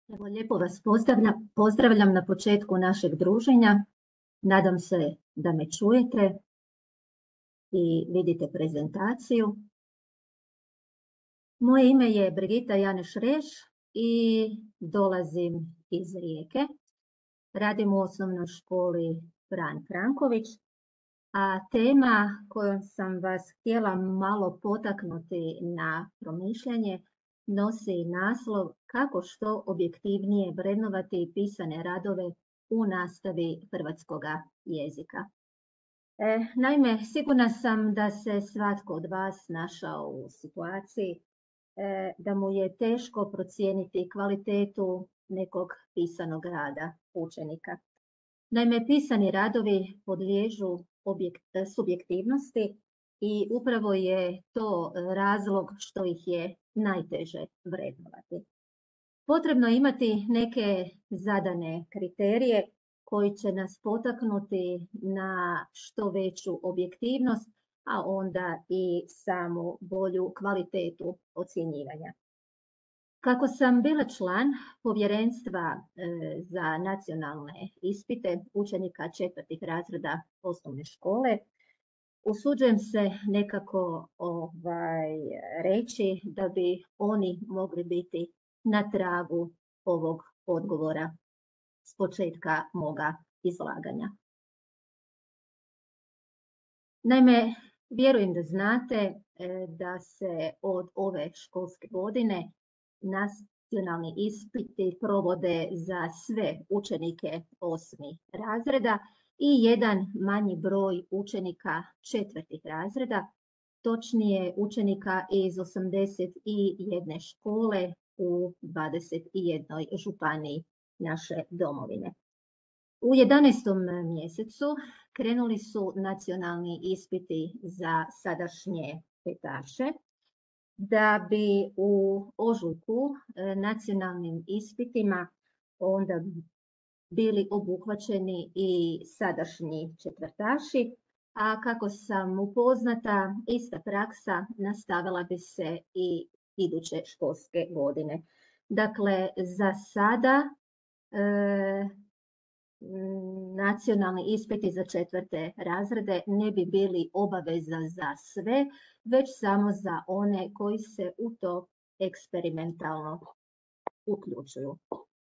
Evo, lijepo vas pozdravljam na početku našeg druženja. Nadam se da me čujete i vidite prezentaciju. Moje ime je Brigita Janeš Reš i dolazim iz Rijeke. Radim u osnovnoj školi Fran Franković, a tema kojom sam vas htjela malo potaknuti na promišljanje nosi naslov kako što objektivnije vrednovati pisane radove u nastavi hrvatskoga jezika. Naime, sigurna sam da se svatko od vas našao u situaciji da mu je teško procijeniti kvalitetu nekog pisanog rada učenika. Naime, pisani radovi podliježu subjektivnosti i upravo je to razlog što ih je najteže vrednovati. Potrebno je imati neke zadane kriterije koji će nas potaknuti na što veću objektivnost, a onda i samu bolju kvalitetu ocjenjivanja. Kako sam bila član povjerenstva za nacionalne ispite učenika 4. razreda osnovne škole, usuđujem se nekako reći da bi oni mogli biti na tragu ovog odgovora s početka moga izlaganja. Naime, vjerujem da znate da se od ove školske godine nacionalni ispiti provode za sve učenike 8. razreda i jedan manji broj učenika 4. razreda, točnije učenika iz 81 škole u 21 županiji naše domovine. U 11. mjesecu krenuli su nacionalni ispiti za sadašnje petaše, da bi u ožujku nacionalnim ispitima onda bili obuhvaćeni i sadašnji četvrtaši, a kako sam upoznata, ista praksa nastavila bi se i iduće školske godine. Dakle, za sada nacionalni ispiti za 4. razrede ne bi bili obaveza za sve, već samo za one koji se u to eksperimentalno uključuju.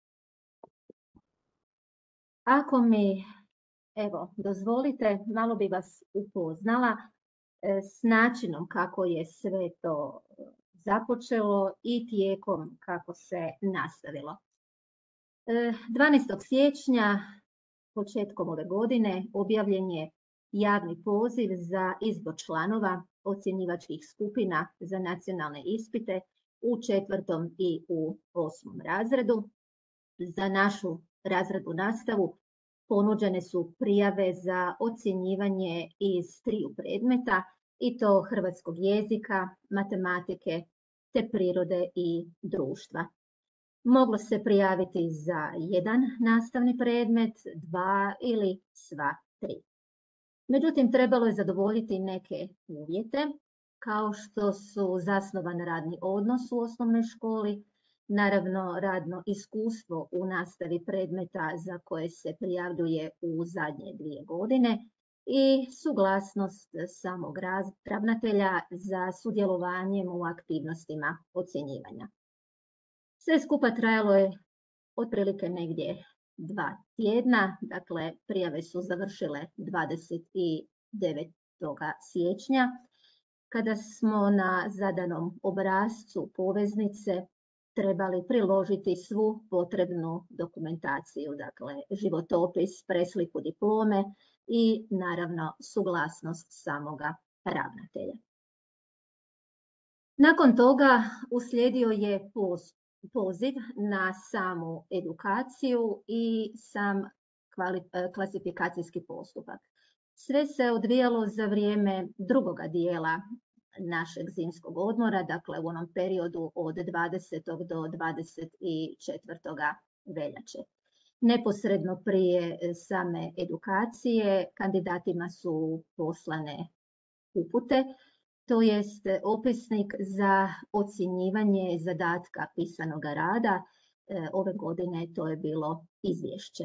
Ako mi, dozvolite, malo bi vas upoznala s načinom kako je sve to započelo i tijekom kako se nastavilo. 12. siječnja, početkom ove godine, objavljen je javni poziv za izbor članova ocjenjivačkih skupina za nacionalne ispite u 4. i u 8. razredu. Za našu razrednu nastavu ponuđene su prijave za ocjenjivanje iz 3 predmeta, i to hrvatskog jezika, matematike te prirode i društva. Moglo se prijaviti za jedan nastavni predmet, 2 ili sva 3. Međutim, trebalo je zadovoljiti neke uvjete, kao što su zasnovan radni odnos u osnovnoj školi, naravno radno iskustvo u nastavi predmeta za koje se prijavljuje u zadnje 2 godine i suglasnost samog ravnatelja za sudjelovanjem u aktivnostima ocjenjivanja. Sve skupa trajalo je otprilike negdje 2 tjedna, dakle prijave su završile 29. siječnja, kada smo na zadanom obrascu poveznice trebali priložiti svu potrebnu dokumentaciju, dakle životopis, presliku diplome i naravno suglasnost samoga ravnatelja. Nakon toga uslijedio je poziv na samu edukaciju i sam klasifikacijski postupak. Sve se odvijalo za vrijeme drugoga dijela našeg zimskog odmora, dakle u onom periodu od 20. do 24. veljače. Neposredno prije same edukacije kandidatima su poslane upute, to jest opisnik za ocjenjivanje zadatka pisanoga rada ove godine to je bilo izvješće.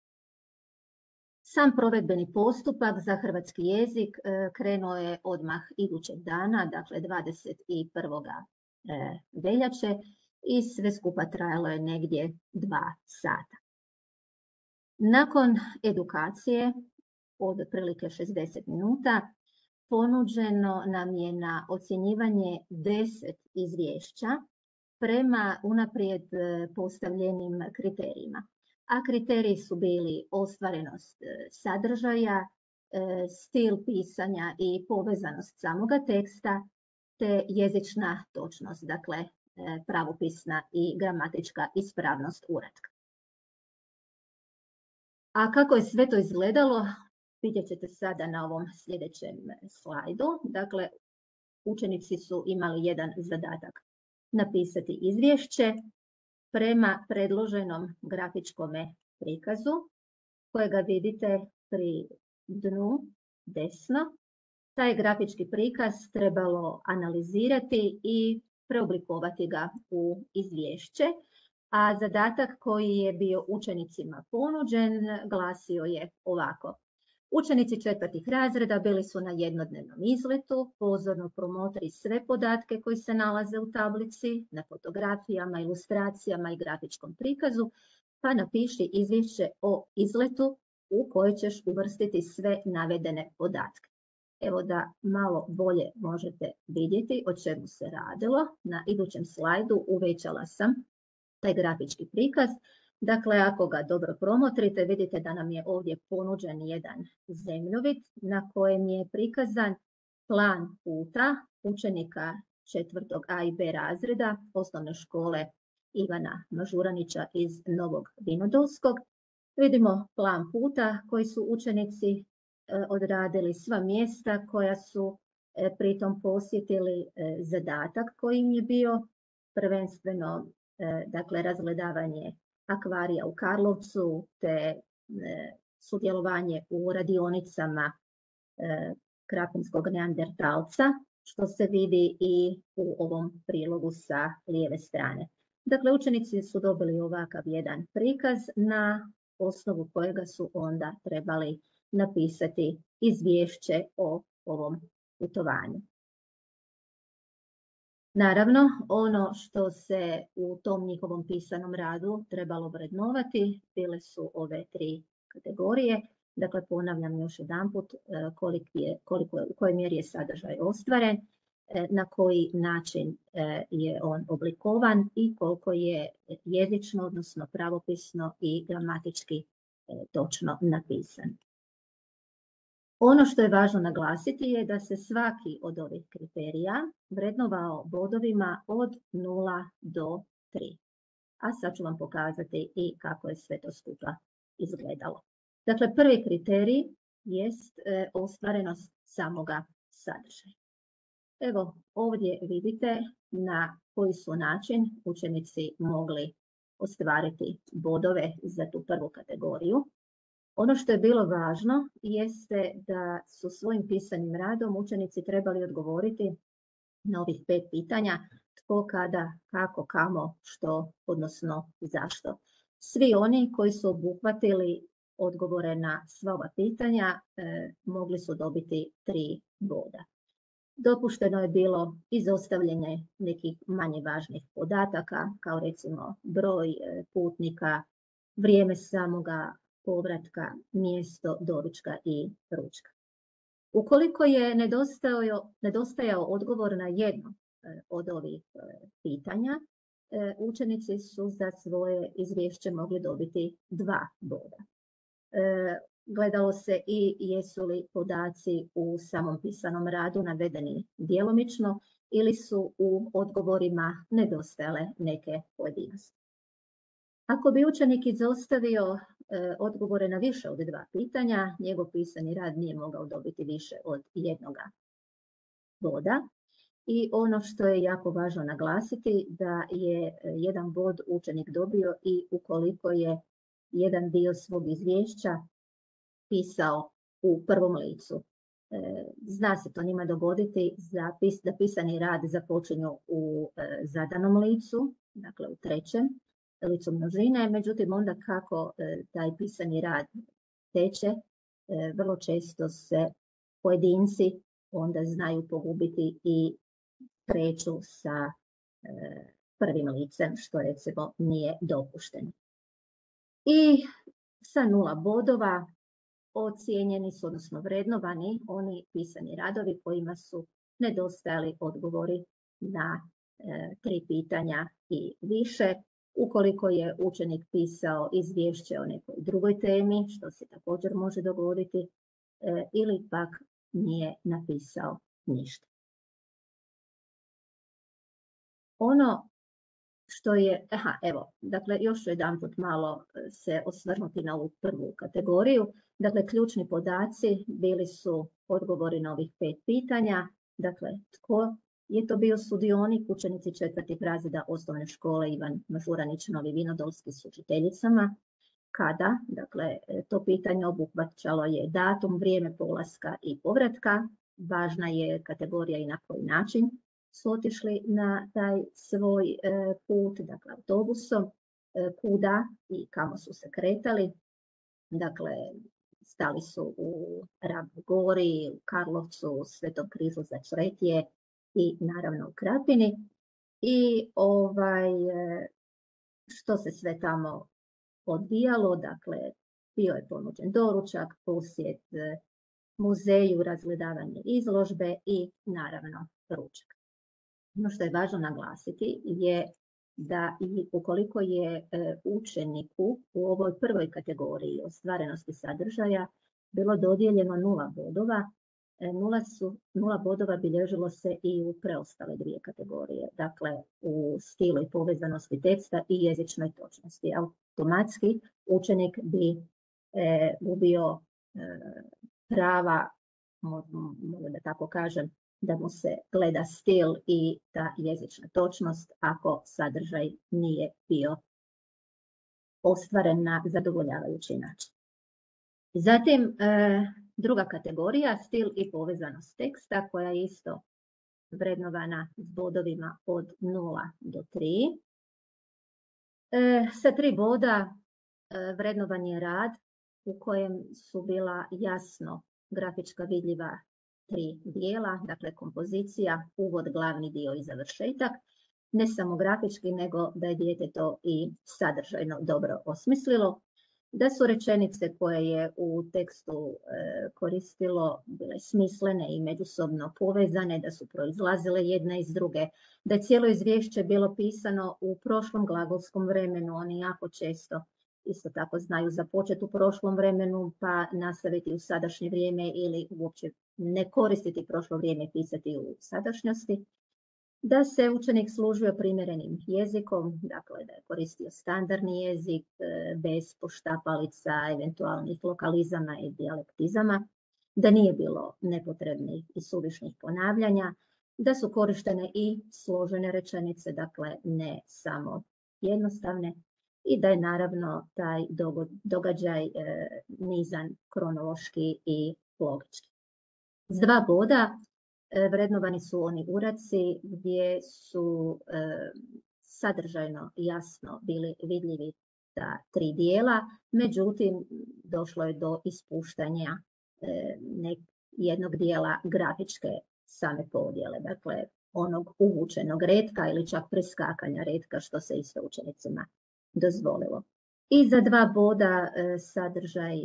Sam provedbeni postupak za hrvatski jezik krenuo je odmah idućeg dana, dakle 21. veljače i sve skupa trajalo je negdje 2 sata. Nakon edukacije od otprilike 60 minuta ponuđeno nam je na ocjenjivanje 10 izvješća prema unaprijed postavljenim kriterijima. A kriteriji su bili ostvarenost sadržaja, stil pisanja i povezanost samoga teksta, te jezična točnost, dakle pravopisna i gramatička ispravnost uratka. A kako je sve to izgledalo, vidjet ćete sada na ovom sljedećem slajdu. Dakle, učenici su imali jedan zadatak: napisati izvješće prema predloženom grafičkom prikazu kojega vidite pri dnu desno. Taj grafički prikaz trebalo analizirati i preoblikovati ga u izvješće, a zadatak koji je bio učenicima ponuđen glasio je ovako. Učenici 4. razreda bili su na jednodnevnom izletu, pozorno promotri sve podatke koji se nalaze u tablici, na fotografijama, ilustracijama i grafičkom prikazu, pa napiši izvješće o izletu u koje ćeš uvrstiti sve navedene podatke. Evo da malo bolje možete vidjeti o čemu se radilo. Na idućem slajdu uvećala sam taj grafički prikaz. Dakle, ako ga dobro promotrite, vidite da nam je ovdje ponuđen jedan zemljovid na kojem je prikazan plan puta učenika 4. A i B razreda osnovne škole Ivana Mažuranića iz Novog Vinodolskog. Vidimo plan puta koji su učenici odradili, sva mjesta koja su pritom posjetili, zadatak koji im je bio, prvenstveno dakle razgledavanje akvarija u Karlovcu te sudjelovanje u radionicama krapinskog neandertalca, što se vidi i u ovom prilogu sa lijeve strane. Dakle, učenici su dobili ovakav jedan prikaz na osnovu kojega su onda trebali napisati izvješće o ovom putovanju. Naravno, ono što se u tom njihovom pisanom radu trebalo vrednovati bile su ove 3 kategorije. Dakle, ponavljam još jedanput u kojoj mjeri je sadržaj ostvaren, na koji način je on oblikovan i koliko je jezično, odnosno pravopisno i gramatički točno napisan. Ono što je važno naglasiti je da se svaki od ovih kriterija vrednovao bodovima od 0 do 3. A sad ću vam pokazati i kako je sve to skupa izgledalo. Dakle, prvi kriterij jest ostvarenost samoga sadržaja. Evo ovdje vidite na koji su način učenici mogli ostvariti bodove za tu prvu kategoriju. Ono što je bilo važno jeste da su svojim pisanim radom učenici trebali odgovoriti na ovih 5 pitanja: tko, kada, kako, kamo, što, odnosno zašto. Svi oni koji su obuhvatili odgovore na sva ova pitanja mogli su dobiti 3 boda. Dopušteno je bilo izostavljanje nekih manje važnih podataka, kao recimo broj putnika, vrijeme samoga povratka, mjesto doručka i ručka. Ukoliko je nedostajao odgovor na jedno od ovih pitanja, učenici su za svoje izvješće mogli dobiti 2 boda. Gledalo se i jesu li podaci u samom pisanom radu navedeni djelomično ili su u odgovorima nedostajale neke pojedinosti. Ako bi učenik izostavio odgovore na više od 2 pitanja, njegov pisani rad nije mogao dobiti više od 1 boda. I ono što je jako važno naglasiti, da je 1 bod učenik dobio i ukoliko je jedan dio svog izvješća pisao u prvom licu. Zna se to njima dogoditi da pisani rad započinju u zadanom licu, dakle u 3. licu množine, međutim onda kako taj pisani rad teče, vrlo često se pojedinci onda znaju pogubiti i kreću sa prvim licem, što recimo nije dopušteno. I sa 0 bodova ocijenjeni su, odnosno vrednovani, oni pisani radovi kojima su nedostajali odgovori na 3 pitanja i više. Ukoliko je učenik pisao izvješće o nekoj drugoj temi, što se također može dogoditi, ili pak nije napisao ništa. Ono što je, dakle još ću jedanput malo se osvrnuti na ovu prvu kategoriju. Dakle, ključni podaci bili su odgovori na ovih 5 pitanja. Dakle, tko je to bio sudionik, učenici 4. razreda osnovne škole Ivan Mažuranić Novi Vinodolski s učiteljicama. Kada, dakle, to pitanje obuhvaćalo je datum, vrijeme polaska i povratka. Važna je kategorija i na koji način su otišli na taj svoj put, dakle autobusom, kuda i kamo su se kretali. Dakle, stali su u Ravnoj Gori, u Karlovcu, Svetom Križu za Čretje i naravno u Krapini. I što se sve tamo odvijalo, dakle, bio je ponuđen doručak, posjet muzeju, razgledavanje izložbe i naravno ručak. Ono što je važno naglasiti je da i ukoliko je učeniku u ovoj prvoj kategoriji ostvarenosti sadržaja bilo dodijeljeno 0 bodova, 0 bodova bilježilo se i u preostale 2 kategorije, dakle u stilu i povezanosti teksta i jezičnoj točnosti. Automatski učenik bi gubio prava, mogu da tako kažem, da mu se gleda stil i ta jezična točnost ako sadržaj nije bio ostvaren na zadovoljavajući način. Zatim, druga kategorija, stil i povezanost teksta, koja je isto vrednovana s bodovima od 0 do 3. Sa 3 boda vrednovan je rad u kojem su bila jasno grafička vidljiva 3 dijela, dakle kompozicija, uvod, glavni dio i završetak. Ne samo grafički, nego da je dijete to i sadržajno dobro osmislilo. Da su rečenice koje je u tekstu koristilo bile smislene i međusobno povezane, da su proizlazile jedna iz druge, da je cijelo izvješće bilo pisano u prošlom glagolskom vremenu. Oni jako često isto tako znaju započeti u prošlom vremenu pa nastaviti u sadašnje vrijeme ili uopće ne koristiti prošlo vrijeme, pisati u sadašnjosti. Da se učenik služio primjerenim jezikom, dakle da je koristio standardni jezik bez poštapalica, eventualnih lokalizama i dijalektizama, da nije bilo nepotrebnih i suvišnih ponavljanja, da su korištene i složene rečenice, dakle ne samo jednostavne, i da je naravno taj događaj nizan kronološki i logički. S 2 boda vrednovani su oni uradci gdje su sadržajno jasno bili vidljivi ta 3 dijela, međutim došlo je do ispuštanja jednog dijela grafičke same podjele, dakle onog uvučenog retka ili čak preskakanja retka, što se isto učenicima dozvolilo. I za 2 boda sadržaj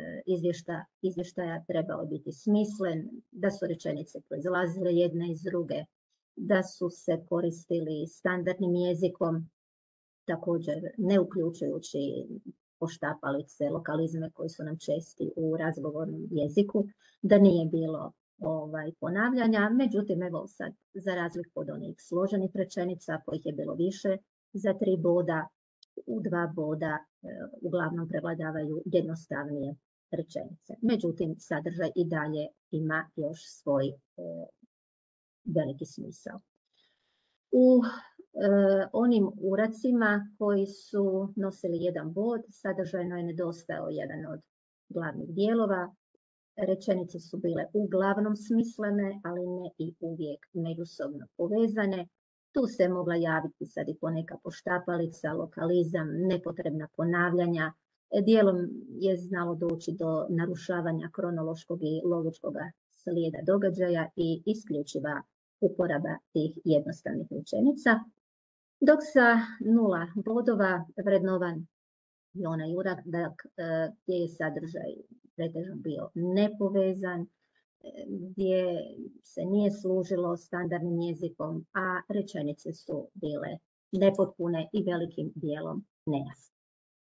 izvještaja trebao biti smislen, da su rečenice proizlazile jedna iz druge, da su se koristili standardnim jezikom, također ne uključujući poštapalice, lokalizme koji su nam česti u razgovornom jeziku, da nije bilo ponavljanja. Međutim, evo sad, za razliku od onih složenih rečenica kojih je bilo više, za 3 boda, u 2 boda uglavnom prevladavaju jednostavnije rečenice. Međutim, sadržaj i dalje ima još svoj veliki smisao. U onim uracima koji su nosili 1 bod, sadržajno je nedostajao jedan od glavnih dijelova. Rečenice su bile uglavnom smislene, ali ne i uvijek međusobno povezane. Tu se mogla javiti sad i poneka poštapalica, lokalizam, nepotrebna ponavljanja. Dijelom je znalo doći do narušavanja kronološkog i logičkog slijeda događaja i isključiva uporaba tih jednostavnih rečenica. Dok sa 0 bodova vrednovan je onaj uradak gdje je sadržaj pretežno bio nepovezan, gdje se nije služilo standardnim jezikom, a rečenice su bile nepotpune i velikim dijelom nejasne.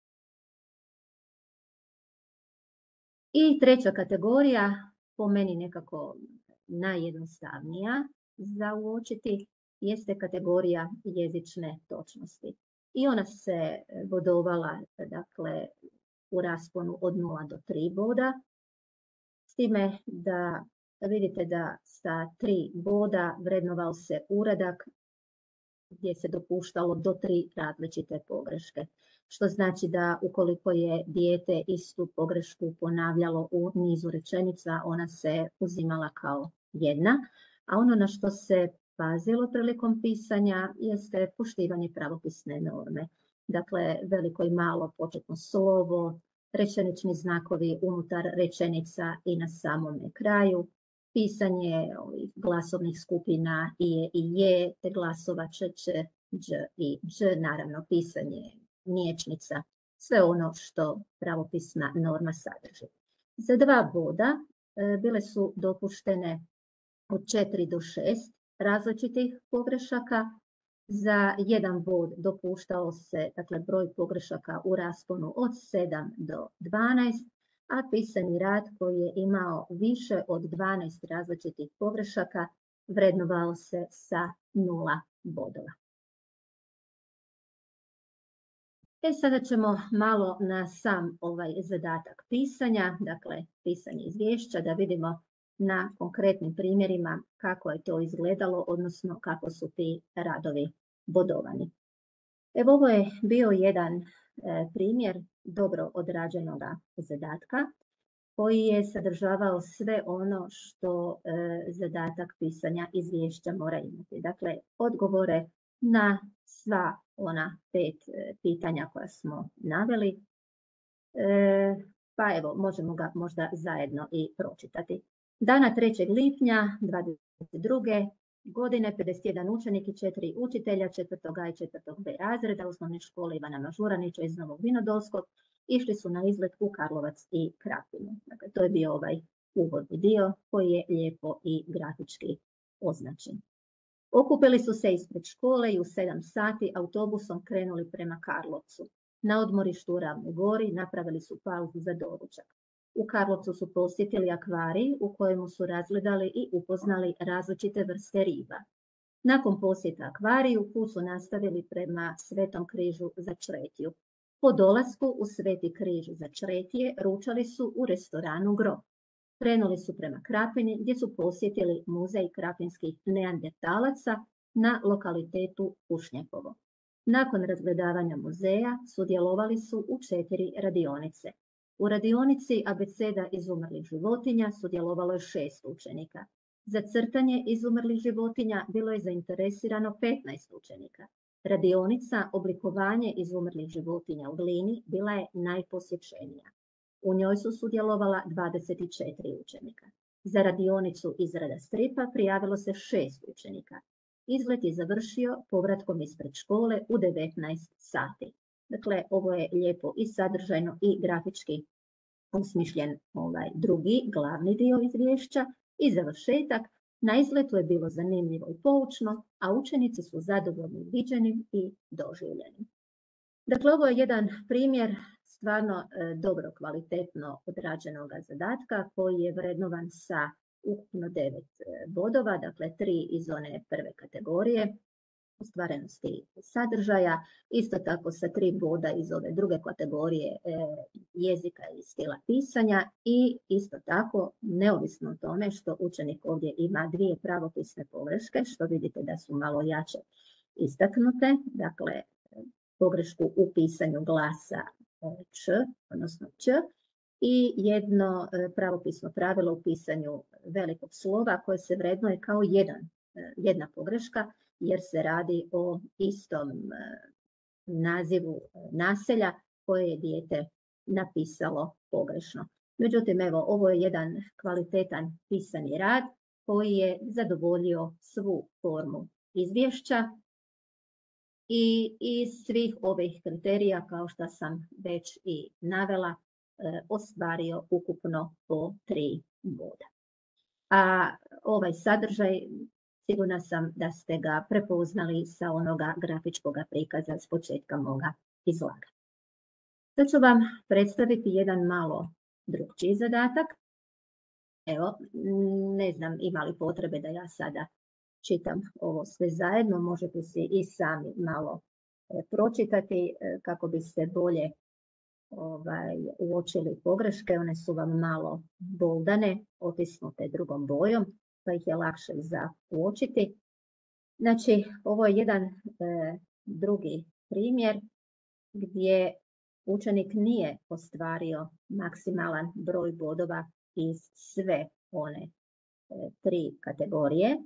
I treća kategorija, po meni nekako najjednostavnija za uočiti, jeste kategorija jezične točnosti. I ona se bodovala, dakle, u rasponu od 0 do 3 boda, s time da vidite da sa 3 boda vrednovao se uradak gdje se dopuštalo do 3 različite pogreške. Što znači da ukoliko je dijete istu pogrešku ponavljalo u nizu rečenica, ona se uzimala kao jedna, a ono na što se pazilo prilikom pisanja jeste poštivanje pravopisne norme. Dakle, veliko i malo početno slovo, rečenični znakovi unutar rečenica i na samome kraju, pisanje glasovnih skupina i je, te glasova č, dž i dž, naravno pisanje mječnica, sve ono što pravopisna norma sadrži. Za 2 boda bile su dopuštene od 4 do 6 različitih pogrešaka. Za 1 bod dopuštao se, dakle, broj pogrešaka u rasponu od 7 do 12, a pisani rad koji je imao više od 12 različitih pogrešaka vrednovao se sa 0 bodova. Sada ćemo malo na sam ovaj zadatak pisanja, dakle pisanje izvješća, da vidimo na konkretnim primjerima kako je to izgledalo, odnosno kako su ti radovi bodovani. Evo, ovo je bio jedan primjer dobro odrađenog zadatka koji je sadržavao sve ono što zadatak pisanja izvješća mora imati. Dakle, odgovore na sva ona 5 pitanja koja smo naveli. Pa evo, možemo ga možda zajedno i pročitati. Dana 3. lipnja 2022. godine 51 učenik i 4 učitelja 4. A i 4. B razreda osnovne škole Ivana Mažuranića iz Novog Vinodolskog išli su na izlet u Karlovac i Krapinu. Dakle, to je bio ovaj uvodni dio koji je lijepo i grafički označen. Okupili su se ispred škole i u 7 sati autobusom krenuli prema Karlovcu. Na odmorištu u Ravnoj Gori napravili su pauzu za doručak. U Karlovcu su posjetili akvarij u kojemu su razgledali i upoznali različite vrste riba. Nakon posjeta akvariju put su nastavili prema Svetom križu za Čretiju. Po dolasku u Sveti križ za Čretije ručali su u restoranu Grob. Krenuli su prema Krapini gdje su posjetili muzej krapinskih neandertalaca na lokalitetu Kušnjakovo. Nakon razgledavanja muzeja sudjelovali su u 4 radionice. U radionici abeceda izumrlih životinja sudjelovalo je 6 učenika. Za crtanje izumrlih životinja bilo je zainteresirano 15 učenika. Radionica oblikovanje izumrlih životinja u glini bila je najposjećenija. U njoj su sudjelovala 24 učenika. Za radionicu izrada stripa prijavilo se 6 učenika. Izlet je završio povratkom ispred škole u 19 sati. Dakle, ovo je lijepo i sadržajno i grafički osmišljen drugi, glavni dio izvješća i završetak. Na izletu je bilo zanimljivo i poučno, a učenici su zadovoljni viđenim i doživljenim. Dakle, ovo je jedan primjer stvarno dobro, kvalitetno odrađenog zadatka koji je vrednovan sa ukupno 9 bodova, dakle 3 iz one prve kategorije ostvarenosti sadržaja, isto tako sa 3 boda iz ove druge kategorije jezika i stila pisanja i isto tako neovisno o tome što učenik ovdje ima 2 pravopisne pogreške, što vidite da su malo jače istaknute, dakle pogrešku u pisanju glasa č, odnosno ć, i jedno pravopisno pravilo u pisanju velikog slova koje se vrednuje kao jedna pogreška, jer se radi o istom nazivu naselja koje je dijete napisalo pogrešno. Međutim, evo, ovo je jedan kvalitetan pisani rad koji je zadovoljio svu formu izvješća i iz svih ovih kriterija, kao što sam već i navela, ostvario ukupno po 3 boda. A ovaj sadržaj, sigurna sam da ste ga prepoznali sa onoga grafičkog prikaza s početka moga izlaganja. Sad ću vam predstaviti jedan malo drugčiji zadatak. Evo, ne znam ima li potrebe da ja sada čitam ovo sve zajedno, možete si i sami malo pročitati kako biste bolje uočili pogreške. One su vam malo boldane, otisnute drugom bojom, pa ih je lakše za uočiti. Znači, ovo je jedan drugi primjer gdje učenik nije ostvario maksimalan broj bodova iz sve one 3 kategorije,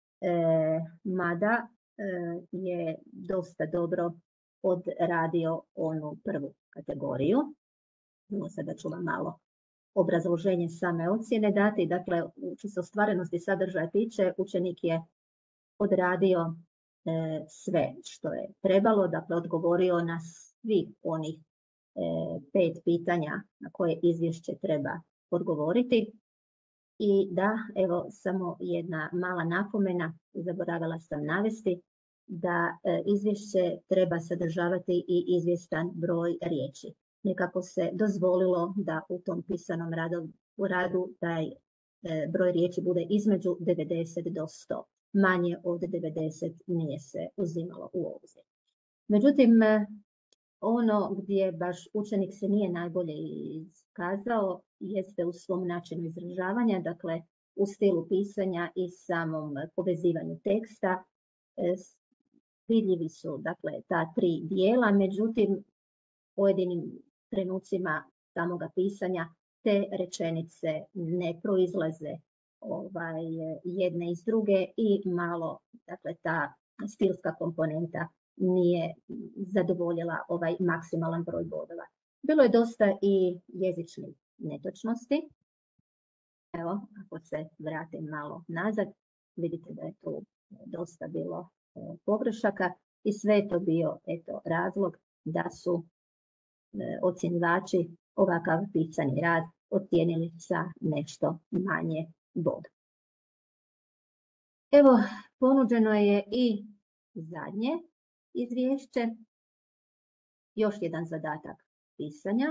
mada je dosta dobro odradio onu prvu kategoriju. Sada ću vam malo obrazloženje same ocjene dati. Dakle, što se ostvarenosti sadržaja tiče, učenik je odradio sve što je trebalo, dakle odgovorio na svih onih 5 pitanja na koje izvješće treba odgovoriti. I da, evo samo jedna mala napomena, zaboravila sam navesti, da izvješće treba sadržavati i izvjestan broj riječi. Nekako se dozvolilo da u tom pisanom radu taj broj riječi bude između 90 do 100. Manje od 90 nije se uzimalo u obzir. Međutim, ono gdje baš učenik se nije najbolje iskazao jeste u svom načinu izražavanja, dakle u stilu pisanja i samom povezivanju teksta. Vidljivi su dakle ta 3 dijela, međutim pojedinim trenucima samoga pisanja te rečenice ne proizlaze jedne iz druge i malo dakle ta stilska komponenta nije zadovoljila ovaj maksimalan broj bodova. Bilo je dosta i jezičnih netočnosti. Evo, ako se vratim malo nazad, vidite da je tu dosta bilo pogrešaka i sve je to bio razlog da su ocjenjivači ovakav pisani rad ocijenili sa nešto manje boda. Evo, ponuđeno je i zadnje izvješće, još jedan zadatak pisanja,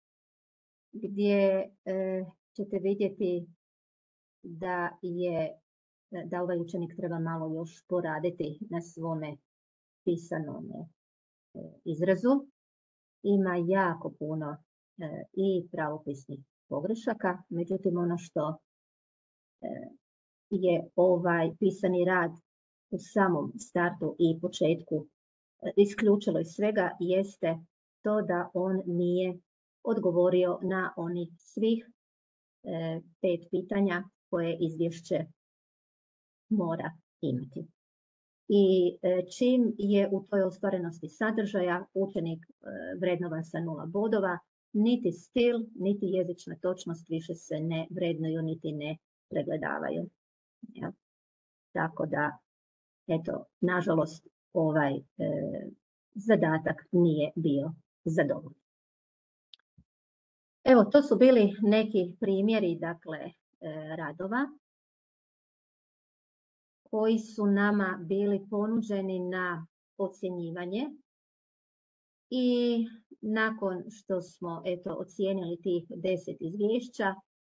gdje ćete vidjeti da ovaj učenik treba malo još poraditi na svome pisanom izrazu. Ima jako puno i pravopisnih pogrešaka, međutim ono što je ovaj pisani rad u samom startu i početku isključilo iz svega jeste to da on nije odgovorio na onih svih 5 pitanja koje izvješće mora imati. I čim je u toj ostvarenosti sadržaja učenik vrednovan sa 0 bodova, niti stil, niti jezična točnost više se ne vrednuju, niti ne pregledavaju. Ja. Tako da, eto, nažalost, ovaj zadatak nije bio zadovoljan. Evo, to su bili neki primjeri, dakle, radova koji su nama bili ponuđeni na ocjenjivanje i nakon što smo ocijenili tih 10 izvješća,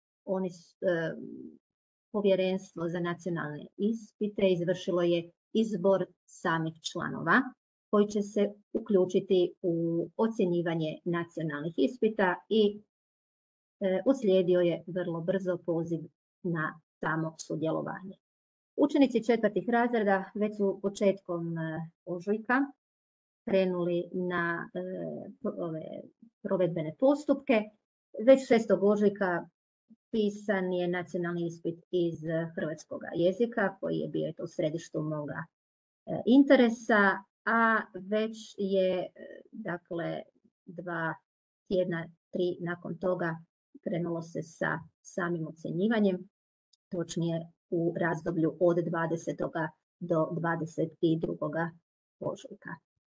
Povjerenstvo za nacionalne ispite izvršilo je izbor samih članova koji će se uključiti u ocjenjivanje nacionalnih ispita i uslijedio je vrlo brzo poziv na samo sudjelovanje. Učenici 4. razreda već su početkom ožujka krenuli na ove provedbene postupke. Već 6. ožujka pisan je nacionalni ispit iz hrvatskog jezika koji je bio u središtu moga interesa, a već je dakle 2 tjedna, 3 nakon toga krenulo se sa samim ocjenjivanjem, točnije u razdoblju od 20. do 22. ožujka.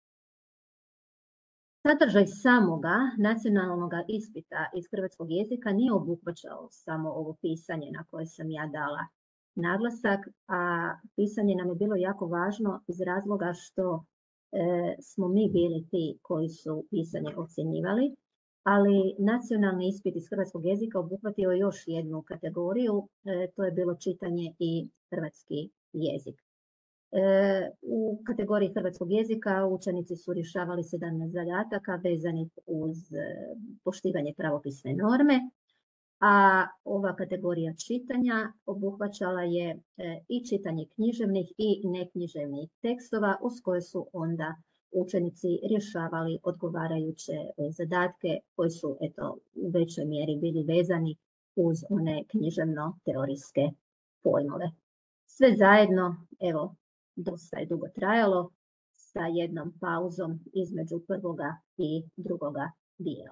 Sadržaj samoga nacionalnog ispita iz hrvatskog jezika nije obuhvaćao samo ovo pisanje na koje sam ja dala naglasak, a pisanje nam je bilo jako važno iz razloga što smo mi bili ti koji su pisanje ocjenjivali, ali nacionalni ispit iz hrvatskog jezika obuhvatio je još jednu kategoriju, to je bilo čitanje i hrvatski jezik. U kategoriji hrvatskog jezika učenici su rješavali 17 zadataka vezanih uz poštivanje pravopisne norme, a ova kategorija čitanja obuhvaćala je i čitanje književnih i neknjiževnih tekstova uz koje su onda učenici rješavali odgovarajuće zadatke koji su u većoj mjeri bili vezani uz one književno-teorijske pojmove. Sve zajedno, dosta je dugo trajalo, sa jednom pauzom između prvoga i drugoga dijela.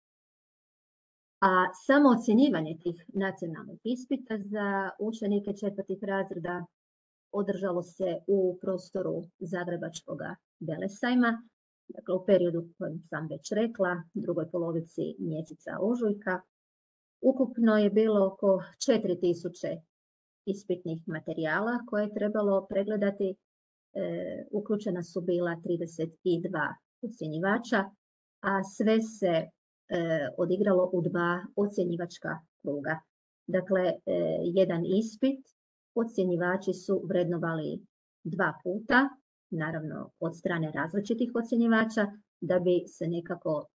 A samo ocjenjivanje tih nacionalnih ispita za učenike 4. razreda održalo se u prostoru Zagrebačkog Velesajma, dakle u periodu kojem sam već rekla, drugoj polovici mjeseca ožujka. Ukupno je bilo oko 4000 ispitnih materijala koje je trebalo pregledati. Uključena su bila 32 ocjenjivača, a sve se odigralo u 2 ocjenjivačka kruga. Dakle, jedan ispit ocjenjivači su vrednovali 2 puta, naravno od strane različitih ocjenjivača, da bi se nekako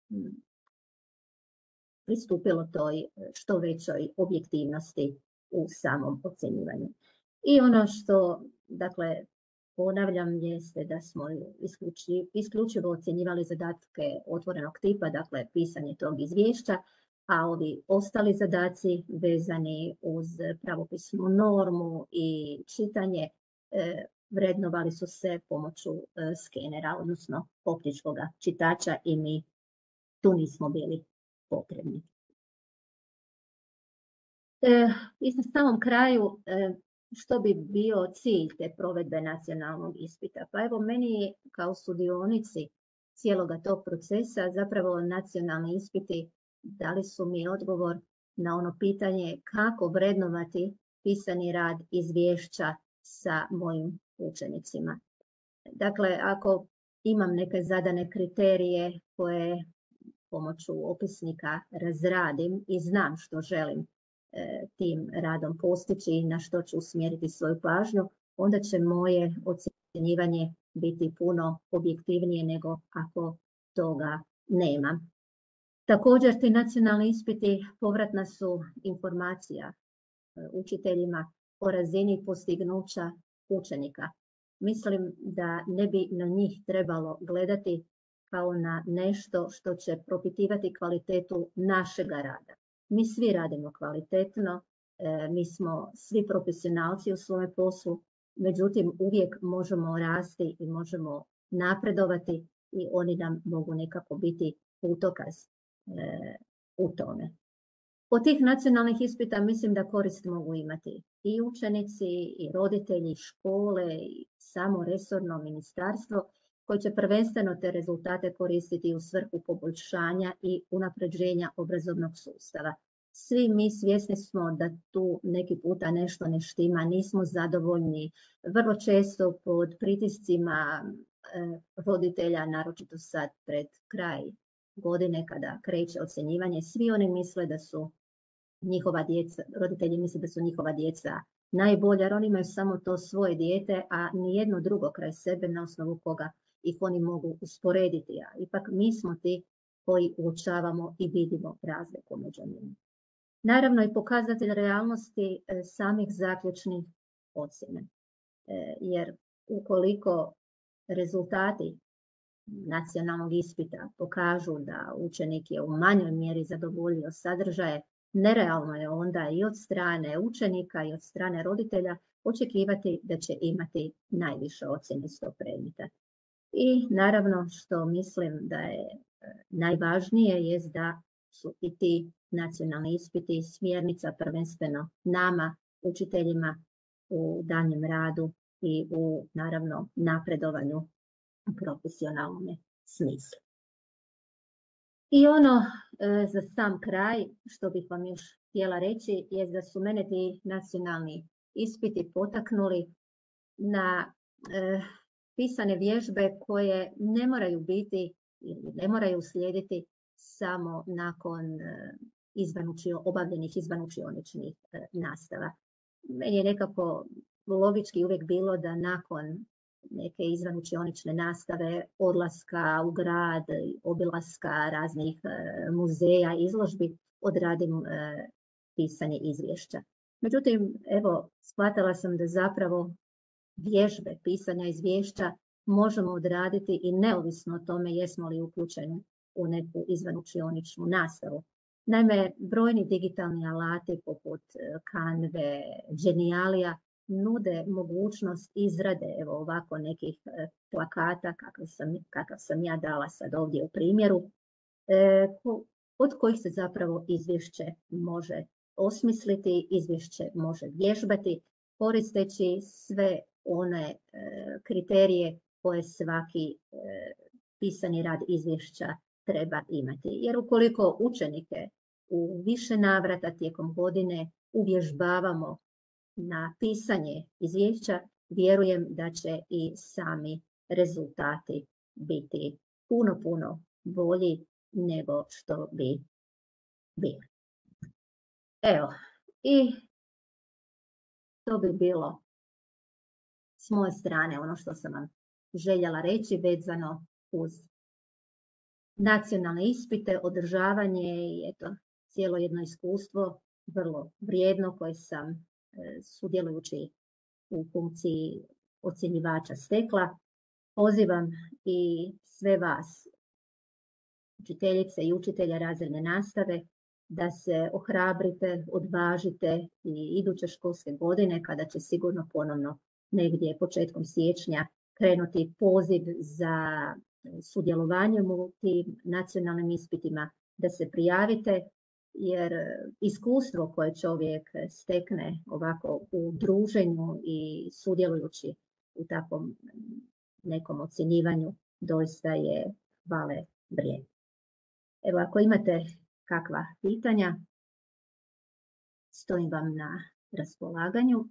pristupilo toj što većoj objektivnosti u samom ocjenjivanju. I ono što, dakle, ponavljam, jeste da smo isključivo ocjenjivali zadatke otvorenog tipa, dakle pisanje tog izvješća, a ovi ostali zadaci vezani uz pravopisnu normu i čitanje vrednovali su se pomoću skenera, odnosno optičkog čitača, i mi tu nismo bili potrebni. I na samom kraju, što bi bio cilj te provedbe nacionalnog ispita? Pa evo, meni kao sudionici cijeloga tog procesa zapravo nacionalni ispiti dali su mi odgovor na ono pitanje kako vrednovati pisani rad izvješća sa mojim učenicima. Dakle, ako imam neke zadane kriterije koje pomoću opisnika razradim i znam što želim tim radom postići i na što ću usmjeriti svoju pažnju, onda će moje ocjenjivanje biti puno objektivnije nego ako toga nema. Također, ti nacionalni ispiti povratna su informacija učiteljima o razini postignuća učenika. Mislim da ne bi na njih trebalo gledati kao na nešto što će propitivati kvalitetu našega rada. Mi svi radimo kvalitetno, mi smo svi profesionalci u svome poslu, međutim uvijek možemo rasti i možemo napredovati i oni nam mogu nekako biti putokaz u tome. Od tih nacionalnih ispita mislim da korist mogu imati i učenici, i roditelji, škole, i samo resorno ministarstvo, koji će prvenstveno te rezultate koristiti u svrhu poboljšanja i unapređenja obrazovnog sustava. Svi mi svjesni smo da tu neki puta nešto ne štima, nismo zadovoljni, vrlo često pod pritiscima roditelja, naročito sad pred kraj godine kada kreće ocjenjivanje, svi oni misle da su njihova djeca, roditelji misle da su njihova djeca najbolja, jer oni imaju samo to svoje dijete, a nijedno drugo kraj sebe na osnovu koga ih oni mogu usporediti. A ipak mi smo ti koji uočavamo i vidimo razliku među njima. Naravno i pokazatelj realnosti samih zaključnih ocjena, jer ukoliko rezultati nacionalnog ispita pokažu da učenik je u manjoj mjeri zadovoljio sadržaje, nerealno je onda i od strane učenika i od strane roditelja očekivati da će imati najviše ocjene iz tog predmeta. I naravno što mislim da je najvažnije je da su i ti nacionalni ispiti smjernica prvenstveno nama, učiteljima u daljnjem radu i u naravno napredovanju u profesionalnom smislu. I ono za sam kraj što bih vam još htjela reći je da su mene ti nacionalni ispiti potaknuli na pisane vježbe koje ne moraju biti ili ne moraju slijediti samo nakon obavljenih izvanučioničnih nastava. Meni je nekako logički uvijek bilo da nakon neke izvanučionične nastave, odlaska u grad, obilaska raznih muzeja, izložbi, odradim pisanje izvješća. Međutim, evo, shvatila sam da zapravo vježbe pisanja izvješća možemo odraditi i neovisno o tome jesmo li uključeni u neku izvanučioničnu nastavu. Naime, brojni digitalni alati poput Canve, Genialija nude mogućnost izrade ovako nekih plakata kakav sam ja dala sad ovdje u primjeru, od kojih se zapravo izvješće može osmisliti, izvješće može vježbati koristeći sve one kriterije koje svaki pisani rad izvješća treba imati. Jer ukoliko učenike u više navrata tijekom godine uvježbavamo na pisanje izvješća, vjerujem da će i sami rezultati biti puno bolji nego što bi bili. Evo, i to bi bilo s moje strane ono što sam vam željela reći vezano uz nacionalne ispite, održavanje i cijelo jedno iskustvo vrlo vrijedno koje sam sudjelujući u funkciji ocjenjivača stekla. Pozivam i sve vas, učiteljice i učitelja razredne nastave, da se ohrabrite, odvažite i iduće školske godine, kada će sigurno ponovno negdje početkom siječnja krenuti poziv za sudjelovanje u tim nacionalnim ispitima, da se prijavite, jer iskustvo koje čovjek stekne ovako u druženju i sudjelujući u takvom nekom ocjenjivanju doista je hvale vrijedno. Evo, ako imate kakva pitanja, stojim vam na raspolaganju.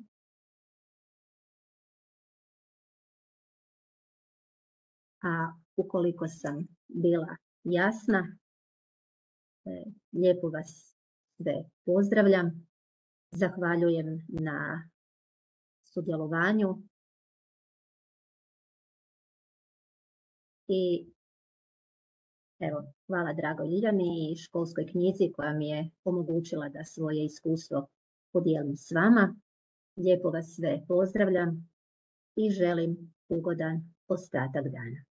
A ukoliko sam bila jasna, lijepo vas sve pozdravljam, zahvaljujem na sudjelovanju i evo, hvala dragoj Ljiljani i školskoj knjizi koja mi je omogućila da svoje iskustvo podijelim s vama. Lijepo vas sve pozdravljam i želim ugodan ostatak dana.